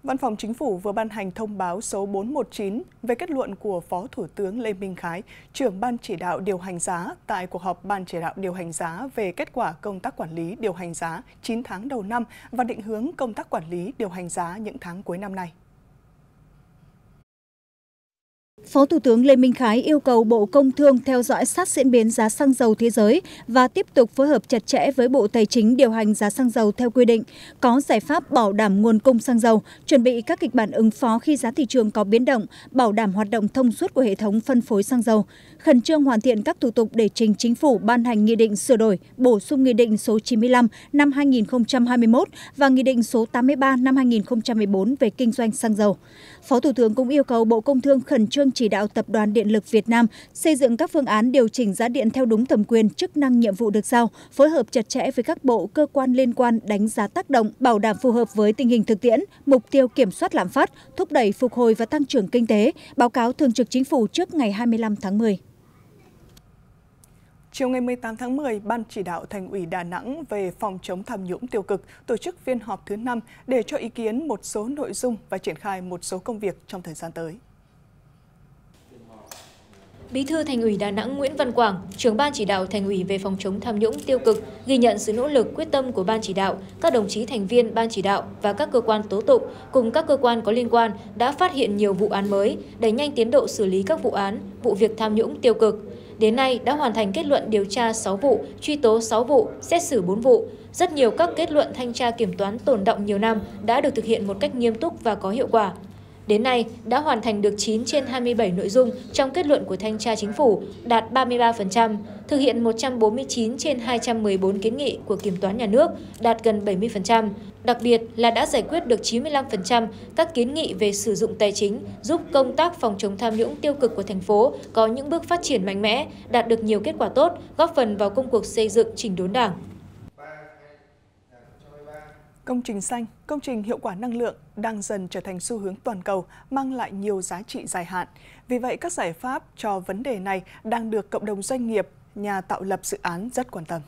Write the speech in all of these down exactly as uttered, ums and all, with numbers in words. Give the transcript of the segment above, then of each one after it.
Văn phòng Chính phủ vừa ban hành thông báo số bốn một chín về kết luận của Phó Thủ tướng Lê Minh Khái, trưởng Ban Chỉ đạo điều hành giá tại cuộc họp Ban Chỉ đạo điều hành giá về kết quả công tác quản lý điều hành giá chín tháng đầu năm và định hướng công tác quản lý điều hành giá những tháng cuối năm nay. Phó Thủ tướng Lê Minh Khái yêu cầu Bộ Công Thương theo dõi sát diễn biến giá xăng dầu thế giới và tiếp tục phối hợp chặt chẽ với Bộ Tài chính điều hành giá xăng dầu theo quy định, có giải pháp bảo đảm nguồn cung xăng dầu, chuẩn bị các kịch bản ứng phó khi giá thị trường có biến động, bảo đảm hoạt động thông suốt của hệ thống phân phối xăng dầu, khẩn trương hoàn thiện các thủ tục để trình Chính phủ ban hành nghị định sửa đổi, bổ sung nghị định số chín mươi lăm năm hai nghìn không trăm hai mươi mốt và nghị định số tám mươi ba năm hai nghìn không trăm mười bốn về kinh doanh xăng dầu. Phó Thủ tướng cũng yêu cầu Bộ Công Thương khẩn trương chỉ đạo Tập đoàn Điện lực Việt Nam xây dựng các phương án điều chỉnh giá điện theo đúng thẩm quyền, chức năng nhiệm vụ được giao, phối hợp chặt chẽ với các bộ cơ quan liên quan đánh giá tác động, bảo đảm phù hợp với tình hình thực tiễn, mục tiêu kiểm soát lạm phát, thúc đẩy phục hồi và tăng trưởng kinh tế, báo cáo Thường trực Chính phủ trước ngày hai mươi lăm tháng mười. Chiều ngày mười tám tháng mười, Ban Chỉ đạo Thành ủy Đà Nẵng về phòng chống tham nhũng tiêu cực tổ chức phiên họp thứ năm để cho ý kiến một số nội dung và triển khai một số công việc trong thời gian tới. Bí thư Thành ủy Đà Nẵng Nguyễn Văn Quảng, trưởng Ban Chỉ đạo Thành ủy về phòng chống tham nhũng tiêu cực, ghi nhận sự nỗ lực quyết tâm của Ban Chỉ đạo, các đồng chí thành viên Ban Chỉ đạo và các cơ quan tố tụng cùng các cơ quan có liên quan đã phát hiện nhiều vụ án mới, đẩy nhanh tiến độ xử lý các vụ án, vụ việc tham nhũng tiêu cực. Đến nay đã hoàn thành kết luận điều tra sáu vụ, truy tố sáu vụ, xét xử bốn vụ. Rất nhiều các kết luận thanh tra kiểm toán tồn đọng nhiều năm đã được thực hiện một cách nghiêm túc và có hiệu quả. Đến nay, đã hoàn thành được chín trên hai mươi bảy nội dung trong kết luận của Thanh tra Chính phủ, đạt ba mươi ba phần trăm, thực hiện một trăm bốn mươi chín trên hai trăm mười bốn kiến nghị của Kiểm toán Nhà nước, đạt gần bảy mươi phần trăm. Đặc biệt là đã giải quyết được chín mươi lăm phần trăm các kiến nghị về sử dụng tài chính, giúp công tác phòng chống tham nhũng tiêu cực của thành phố có những bước phát triển mạnh mẽ, đạt được nhiều kết quả tốt, góp phần vào công cuộc xây dựng chỉnh đốn Đảng. Công trình xanh, công trình hiệu quả năng lượng đang dần trở thành xu hướng toàn cầu, mang lại nhiều giá trị dài hạn. Vì vậy, các giải pháp cho vấn đề này đang được cộng đồng doanh nghiệp, nhà tạo lập dự án rất quan tâm.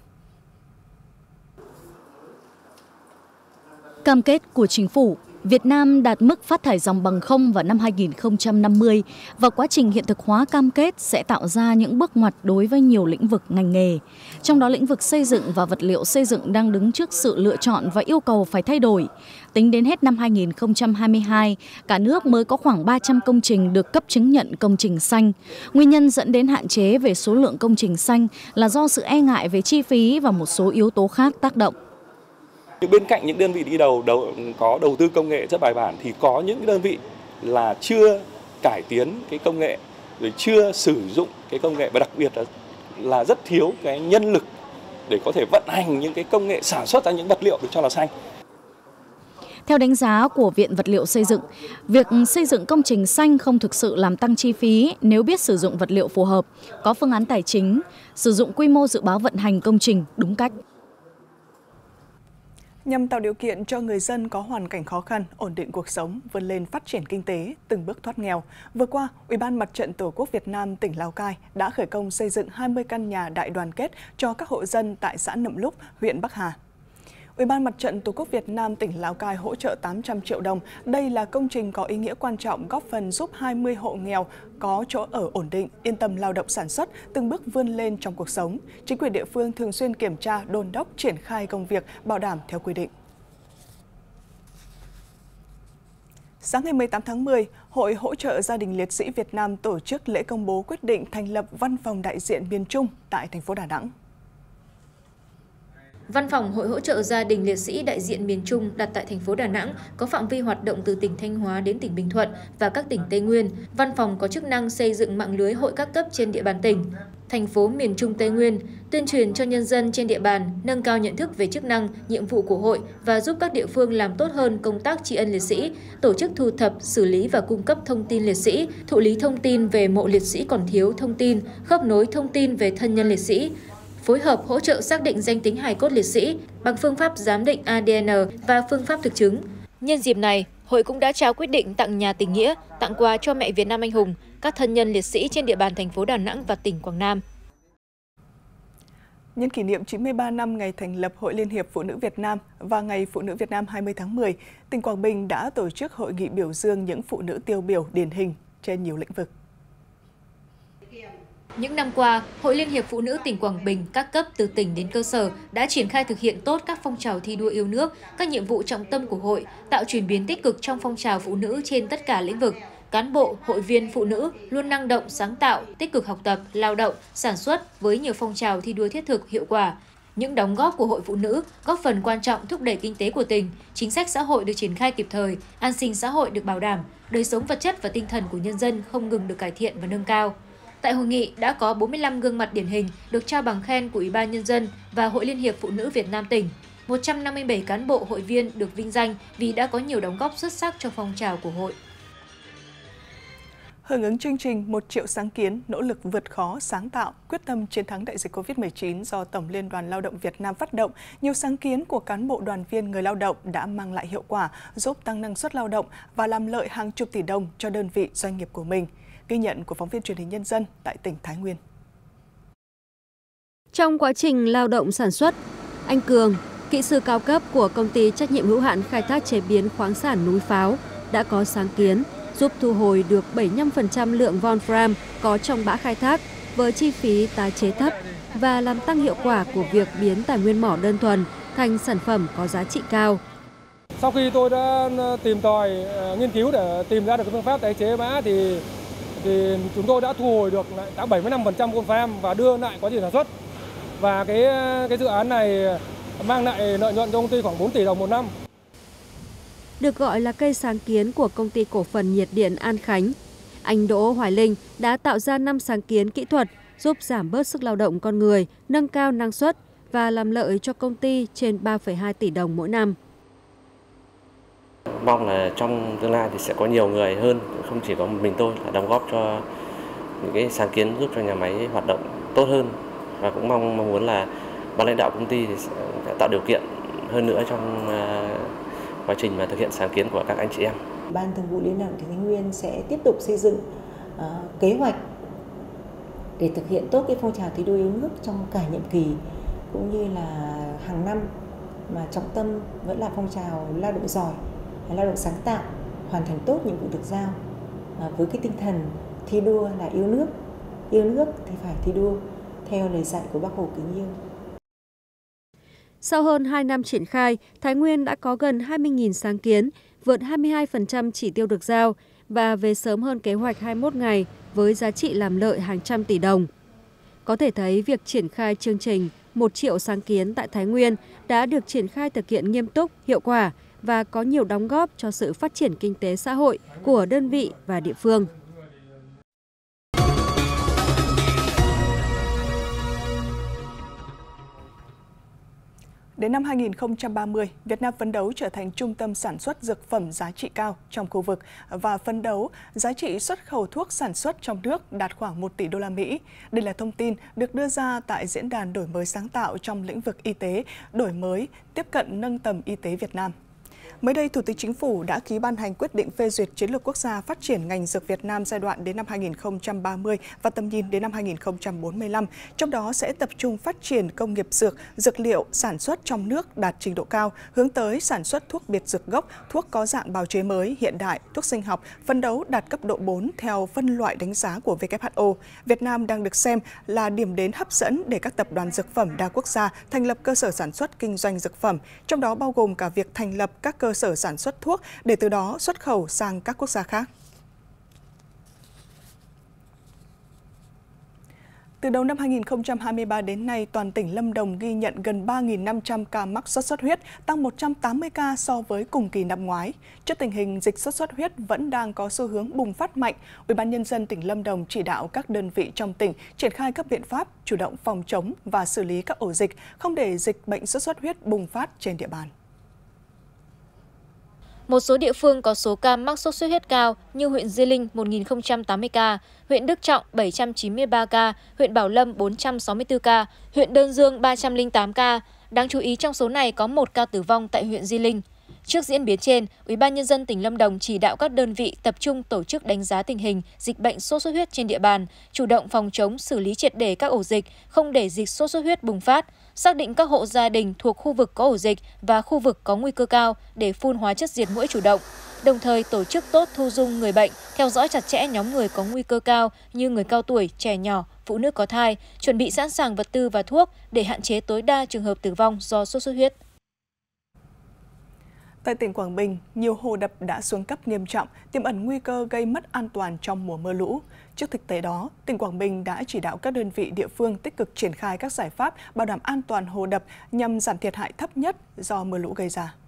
Cam kết của Chính phủ, Việt Nam đạt mức phát thải ròng bằng không vào năm hai nghìn không trăm năm mươi và quá trình hiện thực hóa cam kết sẽ tạo ra những bước ngoặt đối với nhiều lĩnh vực ngành nghề. Trong đó lĩnh vực xây dựng và vật liệu xây dựng đang đứng trước sự lựa chọn và yêu cầu phải thay đổi. Tính đến hết năm hai nghìn không trăm hai mươi hai, cả nước mới có khoảng ba trăm công trình được cấp chứng nhận công trình xanh. Nguyên nhân dẫn đến hạn chế về số lượng công trình xanh là do sự e ngại về chi phí và một số yếu tố khác tác động. Bên cạnh những đơn vị đi đầu, đầu có đầu tư công nghệ rất bài bản thì có những đơn vị là chưa cải tiến cái công nghệ, rồi chưa sử dụng cái công nghệ và đặc biệt là, là rất thiếu cái nhân lực để có thể vận hành những cái công nghệ sản xuất ra những vật liệu được cho là xanh. Theo đánh giá của Viện Vật liệu Xây dựng, việc xây dựng công trình xanh không thực sự làm tăng chi phí nếu biết sử dụng vật liệu phù hợp, có phương án tài chính, sử dụng quy mô dự báo vận hành công trình đúng cách. Nhằm tạo điều kiện cho người dân có hoàn cảnh khó khăn, ổn định cuộc sống, vươn lên phát triển kinh tế, từng bước thoát nghèo, vừa qua, Ủy ban Mặt trận Tổ quốc Việt Nam tỉnh Lào Cai đã khởi công xây dựng hai mươi căn nhà đại đoàn kết cho các hộ dân tại xã Nậm Lúc, huyện Bắc Hà. Ủy ban Mặt trận Tổ quốc Việt Nam tỉnh Lào Cai hỗ trợ tám trăm triệu đồng. Đây là công trình có ý nghĩa quan trọng góp phần giúp hai mươi hộ nghèo có chỗ ở ổn định, yên tâm lao động sản xuất, từng bước vươn lên trong cuộc sống. Chính quyền địa phương thường xuyên kiểm tra, đôn đốc triển khai công việc bảo đảm theo quy định. Sáng ngày mười tám tháng mười, Hội Hỗ trợ Gia đình Liệt sĩ Việt Nam tổ chức lễ công bố quyết định thành lập Văn phòng đại diện miền Trung tại thành phố Đà Nẵng. Văn phòng Hội Hỗ trợ Gia đình Liệt sĩ đại diện miền Trung đặt tại thành phố Đà Nẵng có phạm vi hoạt động từ tỉnh Thanh Hóa đến tỉnh Bình Thuận và các tỉnh Tây Nguyên. Văn phòng có chức năng xây dựng mạng lưới hội các cấp trên địa bàn tỉnh, thành phố miền Trung Tây Nguyên, tuyên truyền cho nhân dân trên địa bàn, nâng cao nhận thức về chức năng, nhiệm vụ của hội và giúp các địa phương làm tốt hơn công tác tri ân liệt sĩ, tổ chức thu thập, xử lý và cung cấp thông tin liệt sĩ, thụ lý thông tin về mộ liệt sĩ còn thiếu thông tin, khớp nối thông tin về thân nhân liệt sĩ, phối hợp hỗ trợ xác định danh tính hài cốt liệt sĩ bằng phương pháp giám định a đê en và phương pháp thực chứng. Nhân dịp này, hội cũng đã trao quyết định tặng nhà tình nghĩa, tặng quà cho mẹ Việt Nam anh hùng, các thân nhân liệt sĩ trên địa bàn thành phố Đà Nẵng và tỉnh Quảng Nam. Nhân kỷ niệm chín mươi ba năm ngày thành lập Hội Liên hiệp Phụ nữ Việt Nam và Ngày Phụ nữ Việt Nam hai mươi tháng mười, tỉnh Quảng Bình đã tổ chức hội nghị biểu dương những phụ nữ tiêu biểu điển hình trên nhiều lĩnh vực. Những năm qua, Hội Liên hiệp Phụ nữ tỉnh Quảng Bình các cấp từ tỉnh đến cơ sở đã triển khai thực hiện tốt các phong trào thi đua yêu nước, các nhiệm vụ trọng tâm của hội, tạo chuyển biến tích cực trong phong trào phụ nữ trên tất cả lĩnh vực. Cán bộ, hội viên phụ nữ luôn năng động, sáng tạo, tích cực học tập, lao động, sản xuất với nhiều phong trào thi đua thiết thực, hiệu quả. Những đóng góp của Hội Phụ nữ góp phần quan trọng thúc đẩy kinh tế của tỉnh, chính sách xã hội được triển khai kịp thời, an sinh xã hội được bảo đảm, đời sống vật chất và tinh thần của nhân dân không ngừng được cải thiện và nâng cao. Tại hội nghị đã có bốn mươi lăm gương mặt điển hình được trao bằng khen của Ủy ban Nhân dân và Hội Liên hiệp Phụ nữ Việt Nam tỉnh. một trăm năm mươi bảy cán bộ hội viên được vinh danh vì đã có nhiều đóng góp xuất sắc cho phong trào của hội. Hưởng ứng chương trình một triệu sáng kiến, nỗ lực vượt khó, sáng tạo, quyết tâm chiến thắng đại dịch Covid mười chín do Tổng Liên đoàn Lao động Việt Nam phát động, nhiều sáng kiến của cán bộ đoàn viên người lao động đã mang lại hiệu quả, giúp tăng năng suất lao động và làm lợi hàng chục tỷ đồng cho đơn vị doanh nghiệp của mình. Ghi nhận của phóng viên Truyền hình Nhân dân tại tỉnh Thái Nguyên. Trong quá trình lao động sản xuất, anh Cường, kỹ sư cao cấp của công ty trách nhiệm hữu hạn khai thác chế biến khoáng sản Núi Pháo, đã có sáng kiến giúp thu hồi được bảy mươi lăm phần trăm lượng Wolfram có trong bã khai thác với chi phí tái chế thấp và làm tăng hiệu quả của việc biến tài nguyên mỏ đơn thuần thành sản phẩm có giá trị cao. Sau khi tôi đã tìm tòi, nghiên cứu để tìm ra được phương pháp tái chế bã thì, thì chúng tôi đã thu hồi được đã bảy mươi lăm phần trăm Wolfram và đưa lại quá trình sản xuất. Và cái, cái dự án này mang lại lợi nhuận cho công ty khoảng bốn tỷ đồng một năm. Được gọi là cây sáng kiến của công ty cổ phần nhiệt điện An Khánh, anh Đỗ Hoài Linh đã tạo ra năm sáng kiến kỹ thuật giúp giảm bớt sức lao động con người, nâng cao năng suất và làm lợi cho công ty trên ba phẩy hai tỷ đồng mỗi năm. Mong là trong tương lai thì sẽ có nhiều người hơn, không chỉ có một mình tôi là đóng góp cho những cái sáng kiến giúp cho nhà máy hoạt động tốt hơn, và cũng mong mong muốn là ban lãnh đạo công ty thì sẽ tạo điều kiện hơn nữa trong quá trình mà thực hiện sáng kiến của các anh chị em. Ban Thường vụ Liên đoàn tỉnh Thái Nguyên sẽ tiếp tục xây dựng uh, kế hoạch để thực hiện tốt cái phong trào thi đua yêu nước trong cả nhiệm kỳ, cũng như là hàng năm, mà trọng tâm vẫn là phong trào lao động giỏi, lao động sáng tạo, hoàn thành tốt nhiệm vụ được giao uh, với cái tinh thần thi đua là yêu nước, yêu nước thì phải thi đua theo lời dạy của Bác Hồ kính yêu. Sau hơn hai năm triển khai, Thái Nguyên đã có gần hai mươi nghìn sáng kiến, vượt hai mươi hai phần trăm chỉ tiêu được giao và về sớm hơn kế hoạch hai mươi mốt ngày với giá trị làm lợi hàng trăm tỷ đồng. Có thể thấy việc triển khai chương trình một triệu sáng kiến tại Thái Nguyên đã được triển khai thực hiện nghiêm túc, hiệu quả và có nhiều đóng góp cho sự phát triển kinh tế xã hội của đơn vị và địa phương. Đến năm hai nghìn không trăm ba mươi, Việt Nam phấn đấu trở thành trung tâm sản xuất dược phẩm giá trị cao trong khu vực và phấn đấu giá trị xuất khẩu thuốc sản xuất trong nước đạt khoảng một tỷ đô la Mỹ. Đây là thông tin được đưa ra tại Diễn đàn đổi mới sáng tạo trong lĩnh vực y tế, đổi mới, tiếp cận nâng tầm y tế Việt Nam. Mới đây, Thủ tướng Chính phủ đã ký ban hành quyết định phê duyệt chiến lược quốc gia phát triển ngành dược Việt Nam giai đoạn đến năm hai nghìn không trăm ba mươi và tầm nhìn đến năm hai nghìn không trăm bốn mươi lăm. Trong đó sẽ tập trung phát triển công nghiệp dược, dược liệu sản xuất trong nước đạt trình độ cao, hướng tới sản xuất thuốc biệt dược gốc, thuốc có dạng bào chế mới, hiện đại, thuốc sinh học, phấn đấu đạt cấp độ bốn theo phân loại đánh giá của W H O. Việt Nam đang được xem là điểm đến hấp dẫn để các tập đoàn dược phẩm đa quốc gia thành lập cơ sở sản xuất kinh doanh dược phẩm, trong đó bao gồm cả việc thành lập các cơ sở sản xuất thuốc để từ đó xuất khẩu sang các quốc gia khác. Từ đầu năm hai nghìn không trăm hai mươi ba đến nay, toàn tỉnh Lâm Đồng ghi nhận gần ba nghìn năm trăm ca mắc sốt xuất huyết, tăng một trăm tám mươi ca so với cùng kỳ năm ngoái. Trước tình hình dịch sốt xuất huyết vẫn đang có xu hướng bùng phát mạnh, Ủy ban Nhân dân tỉnh Lâm Đồng chỉ đạo các đơn vị trong tỉnh triển khai các biện pháp chủ động phòng chống và xử lý các ổ dịch, không để dịch bệnh sốt xuất huyết bùng phát trên địa bàn. Một số địa phương có số ca mắc sốt xuất huyết cao như huyện Di Linh một nghìn không trăm tám mươi ca, huyện Đức Trọng bảy trăm chín mươi ba ca, huyện Bảo Lâm bốn trăm sáu mươi tư ca, huyện Đơn Dương ba trăm lẻ tám ca. Đáng chú ý trong số này có một ca tử vong tại huyện Di Linh. Trước diễn biến trên, Ủy ban Nhân dân tỉnh Lâm Đồng chỉ đạo các đơn vị tập trung tổ chức đánh giá tình hình dịch bệnh sốt xuất huyết trên địa bàn, chủ động phòng chống xử lý triệt để các ổ dịch, không để dịch sốt xuất huyết bùng phát, xác định các hộ gia đình thuộc khu vực có ổ dịch và khu vực có nguy cơ cao để phun hóa chất diệt muỗi chủ động. Đồng thời tổ chức tốt thu dung người bệnh, theo dõi chặt chẽ nhóm người có nguy cơ cao như người cao tuổi, trẻ nhỏ, phụ nữ có thai, chuẩn bị sẵn sàng vật tư và thuốc để hạn chế tối đa trường hợp tử vong do sốt xuất huyết. Tại tỉnh Quảng Bình, nhiều hồ đập đã xuống cấp nghiêm trọng, tiềm ẩn nguy cơ gây mất an toàn trong mùa mưa lũ. Trước thực tế đó, tỉnh Quảng Bình đã chỉ đạo các đơn vị địa phương tích cực triển khai các giải pháp bảo đảm an toàn hồ đập nhằm giảm thiệt hại thấp nhất do mưa lũ gây ra.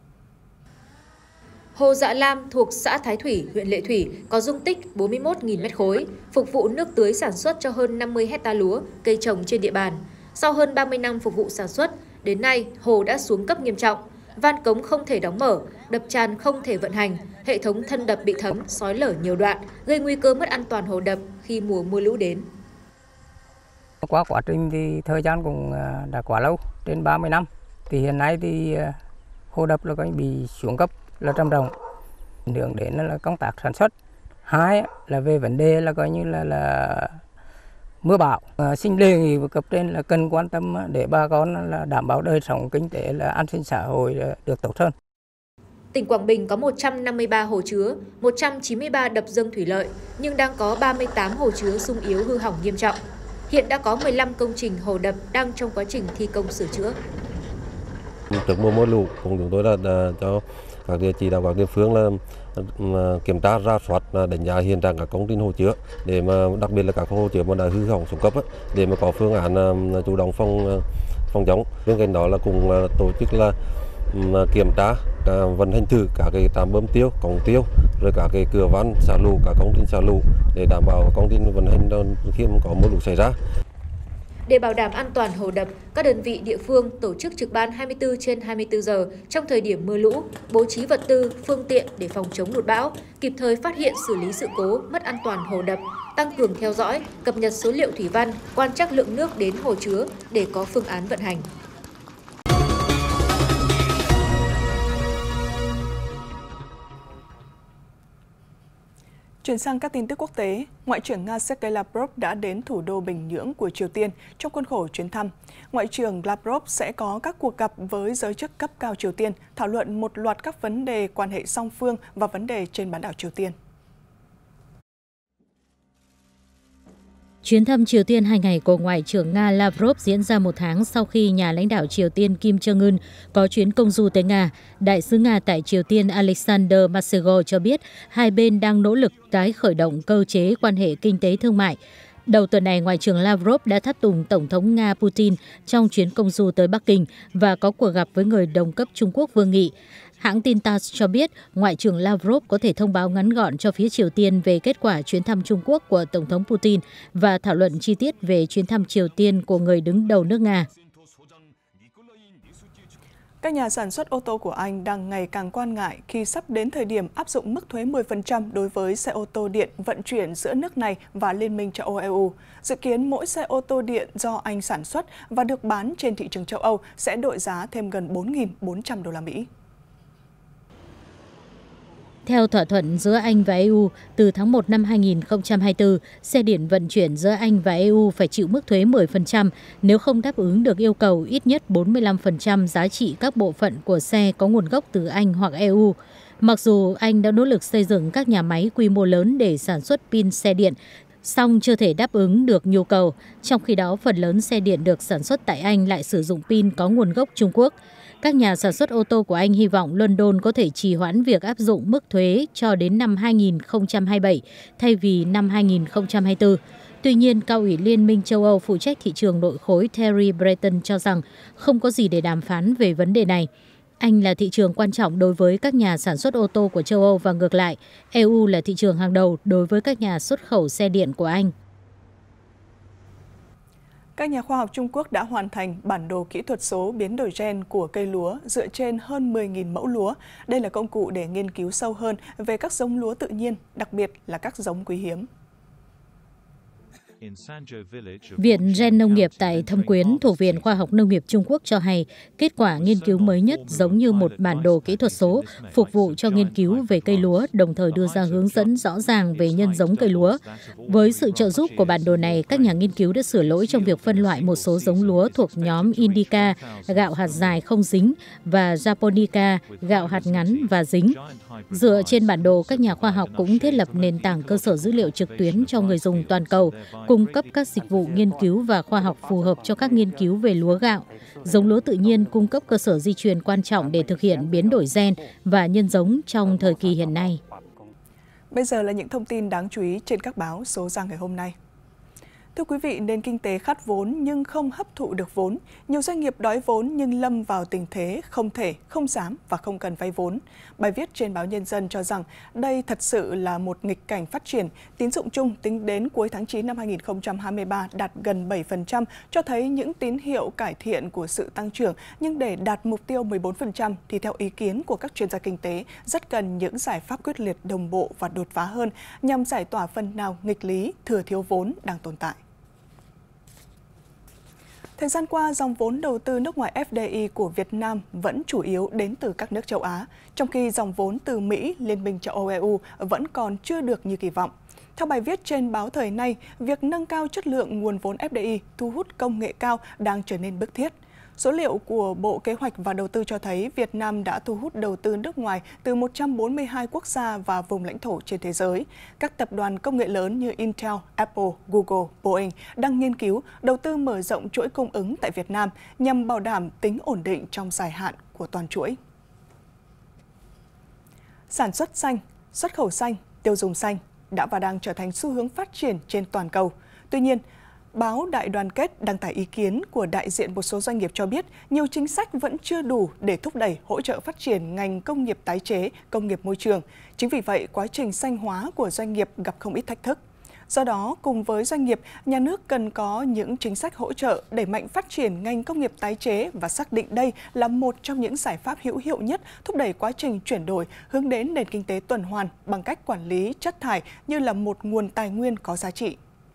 Hồ Dạ Lam thuộc xã Thái Thủy, huyện Lệ Thủy có dung tích bốn mươi mốt nghìn mét khối, phục vụ nước tưới sản xuất cho hơn năm mươi hecta lúa, cây trồng trên địa bàn. Sau hơn ba mươi năm phục vụ sản xuất, đến nay hồ đã xuống cấp nghiêm trọng. Van cống không thể đóng mở, đập tràn không thể vận hành, hệ thống thân đập bị thấm, xói lở nhiều đoạn, gây nguy cơ mất an toàn hồ đập khi mùa mưa lũ đến. Qua quá trình thì thời gian cũng đã quá lâu, trên ba mươi năm. Thì hiện nay thì hồ đập là có bị xuống cấp là trầm trọng, ảnh hưởng đến là công tác sản xuất. Hai là về vấn đề là coi như là là mưa bão. À, xin đề nghị với cấp trên là cần quan tâm để bà con là đảm bảo đời sống kinh tế, là an sinh xã hội được tốt hơn. Tỉnh Quảng Bình có một trăm năm mươi ba hồ chứa, một trăm chín mươi ba đập dâng thủy lợi, nhưng đang có ba mươi tám hồ chứa sung yếu hư hỏng nghiêm trọng. Hiện đã có mười lăm công trình hồ đập đang trong quá trình thi công sửa chữa. Trước mùa mưa lũ, chúng tôi đã, đã cho các địa chỉ đạo các địa phương là kiểm tra, rà soát, đánh giá hiện trạng các công trình hồ chứa, để mà đặc biệt là các hồ chứa mà đã hư hỏng xuống cấp ấy, để mà có phương án chủ động phòng phòng chống. Bên cạnh đó là cùng tổ chức là kiểm tra vận hành thử các cái trạm bơm tiêu, cống tiêu, rồi các cái cửa van xả lũ, các công trình xả lũ để đảm bảo công trình vận hành khi có mưa lũ xảy ra. Để bảo đảm an toàn hồ đập, các đơn vị địa phương tổ chức trực ban hai mươi tư trên hai mươi tư giờ trong thời điểm mưa lũ, bố trí vật tư, phương tiện để phòng chống lụt bão, kịp thời phát hiện xử lý sự cố, mất an toàn hồ đập, tăng cường theo dõi, cập nhật số liệu thủy văn, quan trắc lượng nước đến hồ chứa để có phương án vận hành. Chuyển sang các tin tức quốc tế, Ngoại trưởng Nga Sergei Lavrov đã đến thủ đô Bình Nhưỡng của Triều Tiên trong khuôn khổ chuyến thăm. Ngoại trưởng Lavrov sẽ có các cuộc gặp với giới chức cấp cao Triều Tiên, thảo luận một loạt các vấn đề quan hệ song phương và vấn đề trên bán đảo Triều Tiên. Chuyến thăm Triều Tiên hai ngày của Ngoại trưởng Nga Lavrov diễn ra một tháng sau khi nhà lãnh đạo Triều Tiên Kim Jong-un có chuyến công du tới Nga. Đại sứ Nga tại Triều Tiên Alexander Masego cho biết hai bên đang nỗ lực tái khởi động cơ chế quan hệ kinh tế thương mại. Đầu tuần này, Ngoại trưởng Lavrov đã tháp tùng Tổng thống Nga Putin trong chuyến công du tới Bắc Kinh và có cuộc gặp với người đồng cấp Trung Quốc Vương Nghị. Hãng tin tát ét cho biết Ngoại trưởng Lavrov có thể thông báo ngắn gọn cho phía Triều Tiên về kết quả chuyến thăm Trung Quốc của Tổng thống Putin và thảo luận chi tiết về chuyến thăm Triều Tiên của người đứng đầu nước Nga. Các nhà sản xuất ô tô của Anh đang ngày càng quan ngại khi sắp đến thời điểm áp dụng mức thuế mười phần trăm đối với xe ô tô điện vận chuyển giữa nước này và Liên minh châu Âu E U. Dự kiến mỗi xe ô tô điện do Anh sản xuất và được bán trên thị trường châu Âu sẽ đội giá thêm gần bốn nghìn bốn trăm đô la Mỹ. Theo thỏa thuận giữa Anh và E U, từ tháng một năm hai nghìn không trăm hai mươi tư, xe điện vận chuyển giữa Anh và E U phải chịu mức thuế mười phần trăm nếu không đáp ứng được yêu cầu ít nhất bốn mươi lăm phần trăm giá trị các bộ phận của xe có nguồn gốc từ Anh hoặc E U. Mặc dù Anh đã nỗ lực xây dựng các nhà máy quy mô lớn để sản xuất pin xe điện, song chưa thể đáp ứng được nhu cầu. Trong khi đó, phần lớn xe điện được sản xuất tại Anh lại sử dụng pin có nguồn gốc Trung Quốc. Các nhà sản xuất ô tô của Anh hy vọng London có thể trì hoãn việc áp dụng mức thuế cho đến năm hai nghìn không trăm hai mươi bảy thay vì năm hai nghìn không trăm hai mươi tư. Tuy nhiên, Cao ủy Liên minh châu Âu phụ trách thị trường nội khối Thierry Breton cho rằng không có gì để đàm phán về vấn đề này. Anh là thị trường quan trọng đối với các nhà sản xuất ô tô của châu Âu và ngược lại, E U là thị trường hàng đầu đối với các nhà xuất khẩu xe điện của Anh. Các nhà khoa học Trung Quốc đã hoàn thành bản đồ kỹ thuật số biến đổi gen của cây lúa dựa trên hơn mười nghìn mẫu lúa. Đây là công cụ để nghiên cứu sâu hơn về các giống lúa tự nhiên, đặc biệt là các giống quý hiếm. Viện Gen Nông nghiệp tại Thâm Quyến thuộc Viện Khoa học Nông nghiệp Trung Quốc cho hay kết quả nghiên cứu mới nhất giống như một bản đồ kỹ thuật số phục vụ cho nghiên cứu về cây lúa, đồng thời đưa ra hướng dẫn rõ ràng về nhân giống cây lúa. Với sự trợ giúp của bản đồ này, các nhà nghiên cứu đã sửa lỗi trong việc phân loại một số giống lúa thuộc nhóm Indica, gạo hạt dài không dính, và Japonica, gạo hạt ngắn và dính. Dựa trên bản đồ, các nhà khoa học cũng thiết lập nền tảng cơ sở dữ liệu trực tuyến cho người dùng toàn cầu, cung cấp các dịch vụ nghiên cứu và khoa học phù hợp cho các nghiên cứu về lúa gạo. Giống lúa tự nhiên cung cấp cơ sở di truyền quan trọng để thực hiện biến đổi gen và nhân giống trong thời kỳ hiện nay. Bây giờ là những thông tin đáng chú ý trên các báo số ra ngày hôm nay. Thưa quý vị, nền kinh tế khát vốn nhưng không hấp thụ được vốn. Nhiều doanh nghiệp đói vốn nhưng lâm vào tình thế không thể, không dám và không cần vay vốn. Bài viết trên báo Nhân dân cho rằng đây thật sự là một nghịch cảnh phát triển. Tín dụng chung tính đến cuối tháng chín năm hai nghìn không trăm hai mươi ba đạt gần bảy phần trăm, cho thấy những tín hiệu cải thiện của sự tăng trưởng. Nhưng để đạt mục tiêu mười bốn phần trăm thì theo ý kiến của các chuyên gia kinh tế, rất cần những giải pháp quyết liệt, đồng bộ và đột phá hơn nhằm giải tỏa phần nào nghịch lý thừa thiếu vốn đang tồn tại. Thời gian qua, dòng vốn đầu tư nước ngoài F D I của Việt Nam vẫn chủ yếu đến từ các nước châu Á, trong khi dòng vốn từ Mỹ, Liên minh châu Âu E U vẫn còn chưa được như kỳ vọng. Theo bài viết trên báo Thời Nay, việc nâng cao chất lượng nguồn vốn F D I thu hút công nghệ cao đang trở nên bức thiết. Số liệu của Bộ Kế hoạch và Đầu tư cho thấy Việt Nam đã thu hút đầu tư nước ngoài từ một trăm bốn mươi hai quốc gia và vùng lãnh thổ trên thế giới. Các tập đoàn công nghệ lớn như Intel, Apple, Google, Boeing đang nghiên cứu đầu tư mở rộng chuỗi cung ứng tại Việt Nam nhằm bảo đảm tính ổn định trong dài hạn của toàn chuỗi. Sản xuất xanh, xuất khẩu xanh, tiêu dùng xanh đã và đang trở thành xu hướng phát triển trên toàn cầu. Tuy nhiên, báo Đại Đoàn kết đăng tải ý kiến của đại diện một số doanh nghiệp cho biết nhiều chính sách vẫn chưa đủ để thúc đẩy hỗ trợ phát triển ngành công nghiệp tái chế, công nghiệp môi trường. Chính vì vậy, quá trình xanh hóa của doanh nghiệp gặp không ít thách thức. Do đó, cùng với doanh nghiệp, nhà nước cần có những chính sách hỗ trợ đẩy mạnh phát triển ngành công nghiệp tái chế và xác định đây là một trong những giải pháp hữu hiệu nhất thúc đẩy quá trình chuyển đổi hướng đến nền kinh tế tuần hoàn bằng cách quản lý chất thải như là một nguồn tài nguyên có giá trị.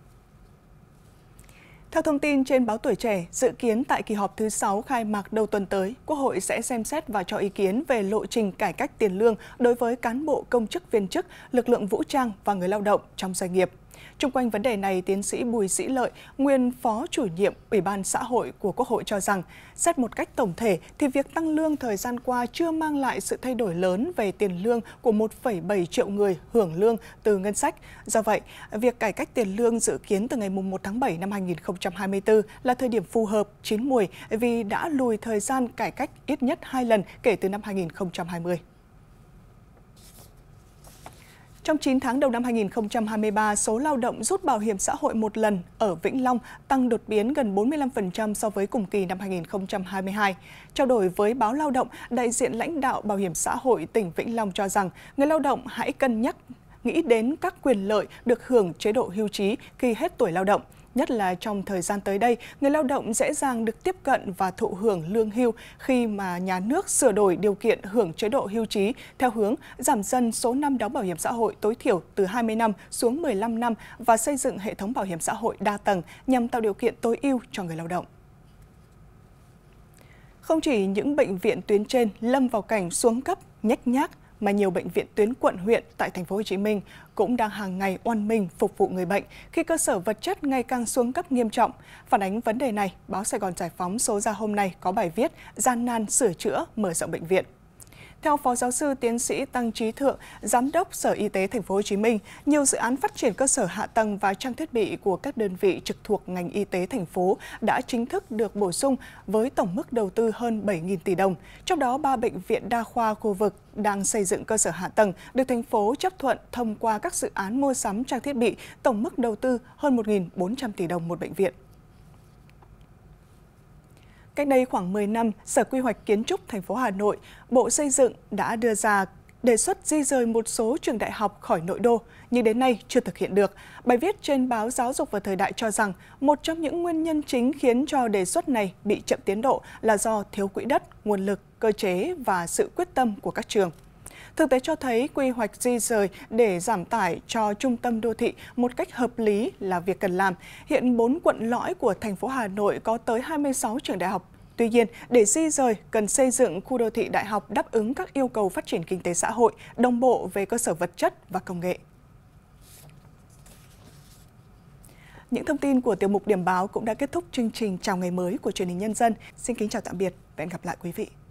Theo thông tin trên báo Tuổi Trẻ, dự kiến tại kỳ họp thứ sáu khai mạc đầu tuần tới, Quốc hội sẽ xem xét và cho ý kiến về lộ trình cải cách tiền lương đối với cán bộ công chức viên chức, lực lượng vũ trang và người lao động trong doanh nghiệp. Chung quanh vấn đề này, tiến sĩ Bùi Sĩ Lợi, nguyên Phó Chủ nhiệm Ủy ban Xã hội của Quốc hội cho rằng, xét một cách tổng thể thì việc tăng lương thời gian qua chưa mang lại sự thay đổi lớn về tiền lương của một phẩy bảy triệu người hưởng lương từ ngân sách. Do vậy, việc cải cách tiền lương dự kiến từ ngày mùng một tháng bảy năm hai nghìn không trăm hai mươi tư là thời điểm phù hợp, chín muồi vì đã lùi thời gian cải cách ít nhất hai lần kể từ năm hai nghìn không trăm hai mươi. Trong chín tháng đầu năm hai nghìn không trăm hai mươi ba, số lao động rút bảo hiểm xã hội một lần ở Vĩnh Long tăng đột biến gần bốn mươi lăm phần trăm so với cùng kỳ năm hai nghìn không trăm hai mươi hai. Trao đổi với báo Lao động, đại diện lãnh đạo Bảo hiểm xã hội tỉnh Vĩnh Long cho rằng người lao động hãy cân nhắc nghĩ đến các quyền lợi được hưởng chế độ hưu trí khi hết tuổi lao động. Nhất là trong thời gian tới đây, người lao động dễ dàng được tiếp cận và thụ hưởng lương hưu khi mà nhà nước sửa đổi điều kiện hưởng chế độ hưu trí theo hướng giảm dần số năm đóng bảo hiểm xã hội tối thiểu từ hai mươi năm xuống mười lăm năm và xây dựng hệ thống bảo hiểm xã hội đa tầng nhằm tạo điều kiện tối ưu cho người lao động. Không chỉ những bệnh viện tuyến trên lâm vào cảnh xuống cấp, nhếch nhác, mà nhiều bệnh viện tuyến quận huyện tại thành phố Hồ Chí Minh cũng đang hàng ngày oan mình phục vụ người bệnh khi cơ sở vật chất ngày càng xuống cấp nghiêm trọng. Phản ánh vấn đề này, báo Sài Gòn Giải phóng số ra hôm nay có bài viết gian nan sửa chữa mở rộng bệnh viện. Theo Phó Giáo sư Tiến sĩ Tăng Trí Thượng, Giám đốc Sở Y tế Thành phố Hồ Chí Minh, nhiều dự án phát triển cơ sở hạ tầng và trang thiết bị của các đơn vị trực thuộc ngành y tế thành phố đã chính thức được bổ sung với tổng mức đầu tư hơn bảy nghìn tỷ đồng. Trong đó, ba bệnh viện đa khoa khu vực đang xây dựng cơ sở hạ tầng được thành phố chấp thuận thông qua các dự án mua sắm trang thiết bị, tổng mức đầu tư hơn một nghìn bốn trăm tỷ đồng một bệnh viện. Cách đây khoảng mười năm, Sở Quy hoạch Kiến trúc thành phố Hà Nội, Bộ Xây dựng đã đưa ra đề xuất di rời một số trường đại học khỏi nội đô, nhưng đến nay chưa thực hiện được. Bài viết trên báo Giáo dục và Thời đại cho rằng một trong những nguyên nhân chính khiến cho đề xuất này bị chậm tiến độ là do thiếu quỹ đất, nguồn lực, cơ chế và sự quyết tâm của các trường. Thực tế cho thấy quy hoạch di rời để giảm tải cho trung tâm đô thị một cách hợp lý là việc cần làm. Hiện bốn quận lõi của thành phố Hà Nội có tới hai mươi sáu trường đại học. Tuy nhiên, để di rời cần xây dựng khu đô thị đại học đáp ứng các yêu cầu phát triển kinh tế xã hội, đồng bộ về cơ sở vật chất và công nghệ. Những thông tin của tiểu mục Điểm báo cũng đã kết thúc chương trình Chào ngày mới của Truyền hình Nhân dân. Xin kính chào tạm biệt và hẹn gặp lại quý vị.